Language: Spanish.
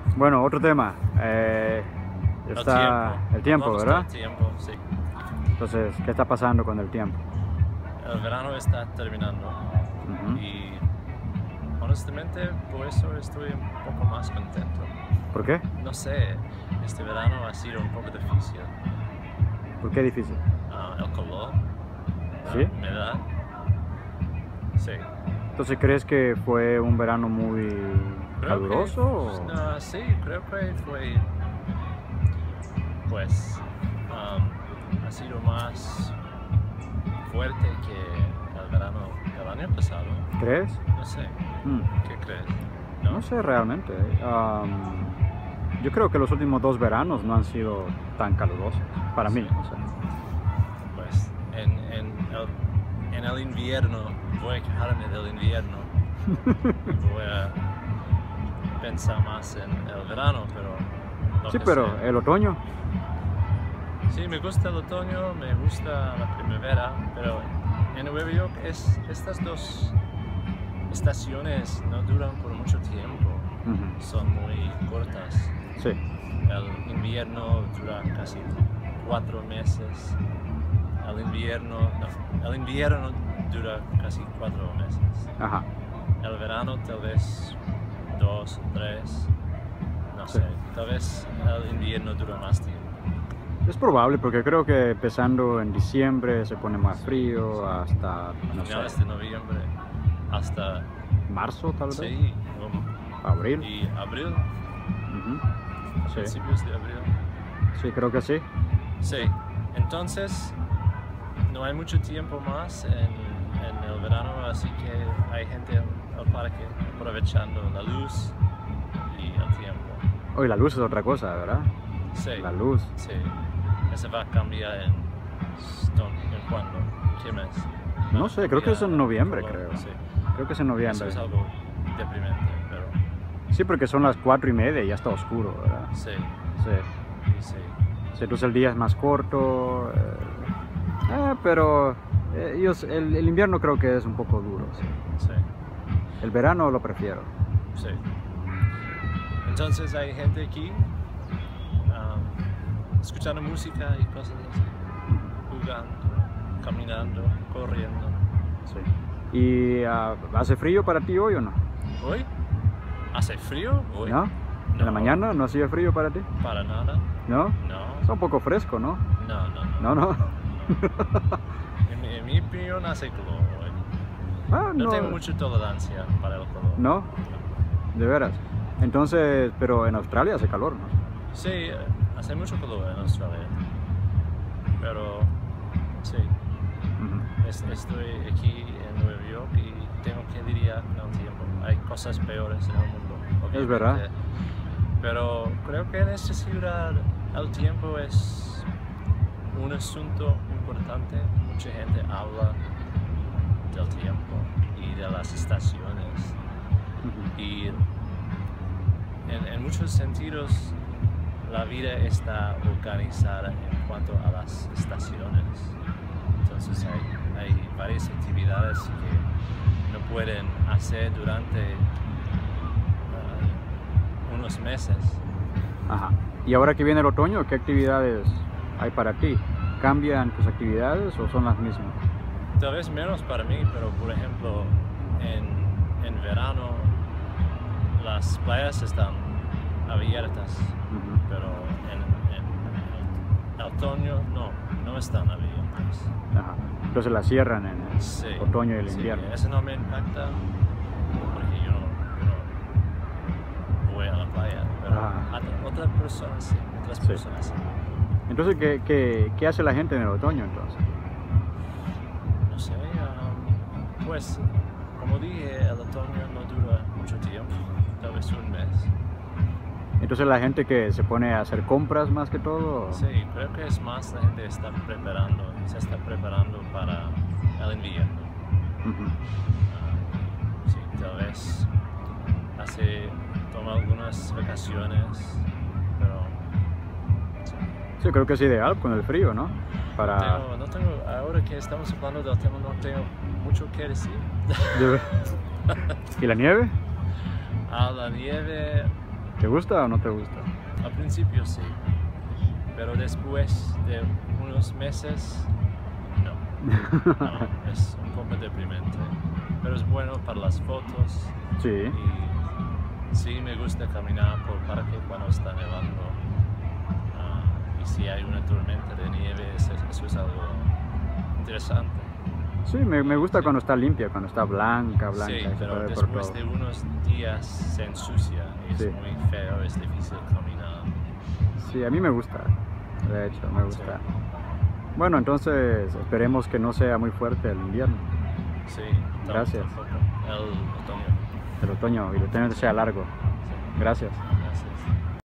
Bueno, otro tema. Está el tiempo, Vamos ¿verdad? al tiempo, sí. Entonces, ¿qué está pasando con el tiempo? El verano está terminando Ujú. y honestamente por eso estoy un poco más contento. ¿Por qué? No sé, este verano ha sido un poco difícil. ¿Por qué difícil? El calor, ¿Sí? la humedad. Sí. Entonces, ¿crees que fue un verano muy caluroso? No, sí, creo que fue, pues, ha sido más fuerte que el verano del año pasado. ¿Crees? No sé, Mm, ¿qué crees? No sé realmente. Yo creo que los últimos 2 veranos no han sido tan calurosos, para mí. O sea. Pues en el invierno voy a quejarme del invierno y voy a pensar más en el verano, pero lo Sí, que pero sea. el otoño, Sí, me gusta el otoño, me gusta la primavera, pero en Nueva York estas dos estaciones no duran por mucho tiempo, ujú, son muy cortas. sí. El invierno dura casi 4 meses. El invierno dura casi 4 meses. Ajá. El verano tal vez 2 o 3. No Sí. sé, tal vez el invierno dura más tiempo. Es probable porque creo que empezando en diciembre se pone más frío hasta, no Finales sé, de noviembre hasta marzo tal vez, sí, abril. y abril, Ujú. Sí, principios de abril. sí, creo que sí. Sí, entonces no hay mucho tiempo más en el verano, así que hay gente al parque aprovechando la luz y el tiempo. Hoy la luz es otra cosa, ¿verdad? Sí, La luz. sí. Eso va a cambiar ¿en cuándo? ¿Qué mes? No sé, creo que es en noviembre, creo. Sí. Creo que es en Eso noviembre. es algo deprimente, pero Sí, porque son las 4:30 y ya está oscuro, ¿verdad? sí, Sí. sí. Sí, entonces el día es más corto. Pero el invierno creo que es un poco duro. Sí. Sí, El verano lo prefiero. sí. Entonces hay gente aquí escuchando música y cosas así, jugando, caminando, corriendo. Sí. ¿Y hace frío para ti hoy o no? ¿Hoy? ¿Hace frío? ¿Hoy? ¿No? ¿En la mañana no hacía frío para ti? Para nada. ¿No? No. Está un poco fresco, ¿no? No, no, no. No, no. En mi opinión hace calor hoy. No No. tengo mucha tolerancia para el calor. ¿No? De veras. Entonces, pero en Australia hace calor, ¿no? Sí, hace mucho calor en Australia. Pero sí, Ujú. estoy aquí en Nueva York y tengo que lidiar con el tiempo. Hay cosas peores en el mundo, obviamente. Es verdad. Pero creo que en esta ciudad el tiempo es un asunto importante. Mucha gente habla del tiempo y de las estaciones. Ujú. Y en muchos sentidos la vida está organizada en cuanto a las estaciones. Entonces hay varias actividades que no pueden hacer durante unos meses. Ajá. Y ahora que viene el otoño, ¿qué actividades hay para ti? ¿Cambian tus actividades o son las mismas? Tal vez menos para mí, pero por ejemplo en verano las playas están abiertas, Ujú. pero en el otoño no están abiertas. Ajá. Entonces las cierran en el Sí, otoño y el sí, invierno. eso no me impacta porque yo no voy a la playa, pero otras personas sí, Sí. personas sí. Entonces, ¿qué hace la gente en el otoño entonces? No sé, pues como dije, el otoño no dura mucho tiempo, tal vez un mes. Entonces la gente que se pone a hacer compras más que todo. Sí, creo que es más la gente se está preparando para el invierno. Ujú. Sí, tal vez toma algunas vacaciones, pero Sí, creo que es ideal con el frío, ¿no? Para... no tengo, ahora que estamos hablando del tema, no tengo mucho que decir. ¿Y la nieve? A la nieve, ¿Te gusta o no te gusta? Al principio sí, pero después de unos meses, no. No, es un poco deprimente, pero es bueno para las fotos Sí, y sí me gusta caminar por el parque cuando está nevando. Y si hay una tormenta de nieve, eso es algo interesante. sí, me gusta cuando está limpia, cuando está blanca, Sí, y se pero puede ver por después todo. de unos días se ensucia y Sí. es muy feo, es difícil caminar. Sí, a mí me gusta, de hecho, me gusta. Bueno, entonces esperemos que no sea muy fuerte el invierno, Sí, Gracias. tampoco. El otoño. el otoño, y el otoño sea largo. Sí, Gracias. gracias.